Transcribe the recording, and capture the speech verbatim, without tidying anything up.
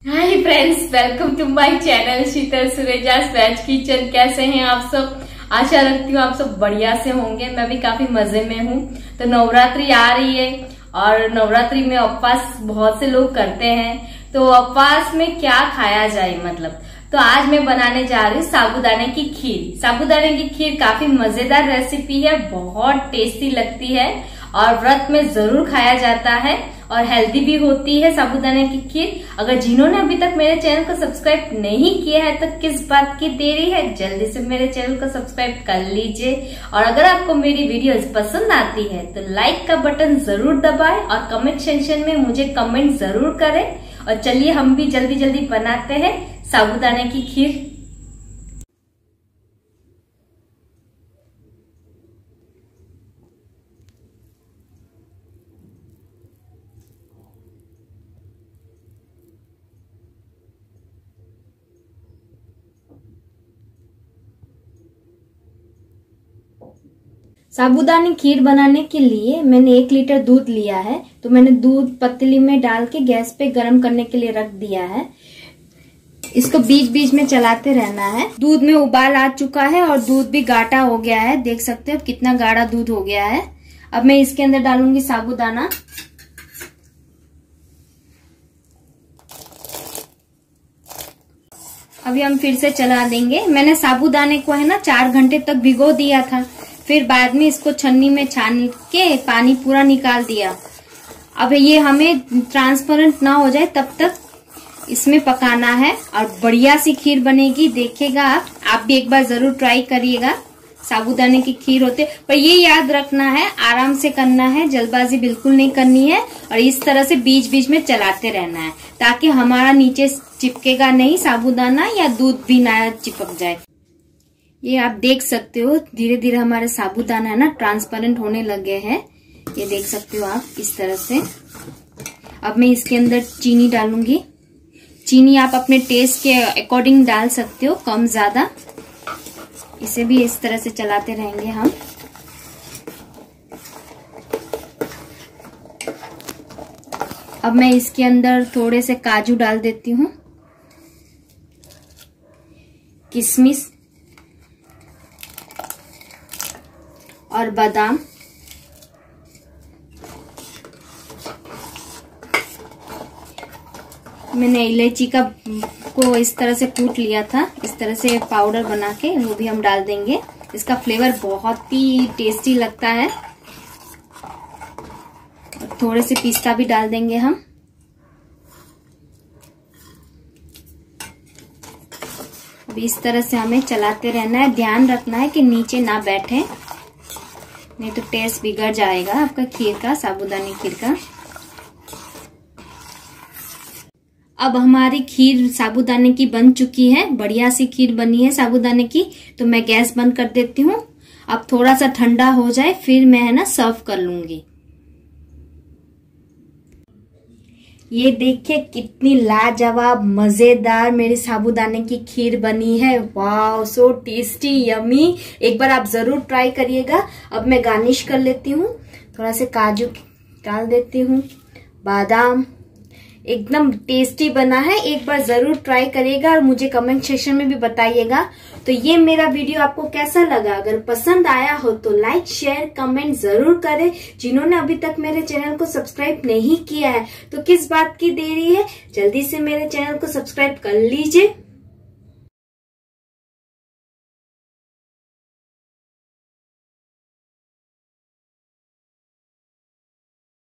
Hi friends, welcome to my channel Sheetal सुरेजास veg kitchen. कैसे हैं आप सब? आशा रखती हूँ आप सब बढ़िया से होंगे। मैं भी काफी मजे में हूँ। तो नवरात्रि आ रही है और नवरात्रि में उपवास बहुत से लोग करते हैं। तो उपवास में क्या खाया जाए, मतलब तो आज मैं बनाने जा रही हूँ साबूदाने की खीर। साबूदाने की खीर काफी मजेदार रेसिपी है, बहुत टेस्टी लगती है और व्रत में जरूर खाया जाता है और हेल्दी भी होती है साबूदाने की खीर। अगर जिन्होंने अभी तक मेरे चैनल को सब्सक्राइब नहीं किया है तो किस बात की देरी है, जल्दी से मेरे चैनल को सब्सक्राइब कर लीजिए। और अगर आपको मेरी वीडियोस पसंद आती है तो लाइक का बटन जरूर दबाएं और कमेंट सेक्शन में मुझे कमेंट जरूर करें। और चलिए हम भी जल्दी जल्दी बनाते हैं साबूदाने की खीर। साबूदाने खीर बनाने के लिए मैंने एक लीटर दूध लिया है। तो मैंने दूध पतीली में डाल के गैस पे गर्म करने के लिए रख दिया है। इसको बीच बीच में चलाते रहना है। दूध में उबाल आ चुका है और दूध भी गाढ़ा हो गया है। देख सकते हो कितना गाढ़ा दूध हो गया है। अब मैं इसके अंदर डालूंगी साबूदाना। अभी हम फिर से चला देंगे। मैंने साबूदाने को है ना चार घंटे तक भिगो दिया था, फिर बाद में इसको छन्नी में छान के पानी पूरा निकाल दिया। अब ये हमें ट्रांसपेरेंट ना हो जाए तब तक इसमें पकाना है और बढ़िया सी खीर बनेगी। देखिएगा आप आप भी एक बार जरूर ट्राई करिएगा। साबूदाने की खीर होते, पर ये याद रखना है आराम से करना है, जल्दबाजी बिल्कुल नहीं करनी है। और इस तरह से बीच बीच में चलाते रहना है ताकि हमारा नीचे चिपकेगा नहीं साबूदाना या दूध भी ना चिपक जाए। ये आप देख सकते हो धीरे धीरे हमारे साबूदाना है ना ट्रांसपेरेंट होने लगे हैं। ये देख सकते हो आप इस तरह से। अब मैं इसके अंदर चीनी डालूंगी। चीनी आप अपने टेस्ट के अकॉर्डिंग डाल सकते हो, कम ज्यादा। इसे भी इस तरह से चलाते रहेंगे हम। अब मैं इसके अंदर थोड़े से काजू डाल देती हूँ, किशमिश और बादाम। मैंने इलायची का को इस तरह से कूट लिया था, इस तरह से पाउडर बना के वो भी हम डाल देंगे। इसका फ्लेवर बहुत ही टेस्टी लगता है। और थोड़े से पिस्ता भी डाल देंगे हम। अब इस तरह से हमें चलाते रहना है। ध्यान रखना है कि नीचे ना बैठे, नहीं तो टेस्ट बिगड़ जाएगा आपका खीर का, साबूदाने खीर का। अब हमारी खीर साबूदाने की बन चुकी है, बढ़िया सी खीर बनी है साबूदाने की। तो मैं गैस बंद कर देती हूँ। अब थोड़ा सा ठंडा हो जाए फिर मैं है ना सर्व कर लूंगी। ये देखिए कितनी लाजवाब मजेदार मेरी साबूदाने की खीर बनी है। वाह, सो टेस्टी, यमी। एक बार आप जरूर ट्राई करिएगा। अब मैं गार्निश कर लेती हूँ। थोड़ा से काजू डाल देती हूँ, बादाम। एकदम टेस्टी बना है, एक बार जरूर ट्राई करिएगा और मुझे कमेंट सेक्शन में भी बताइएगा। तो ये मेरा वीडियो आपको कैसा लगा? अगर पसंद आया हो तो लाइक शेयर कमेंट जरूर करें। जिन्होंने अभी तक मेरे चैनल को सब्सक्राइब नहीं किया है तो किस बात की देरी है, जल्दी से मेरे चैनल को सब्सक्राइब कर लीजिए।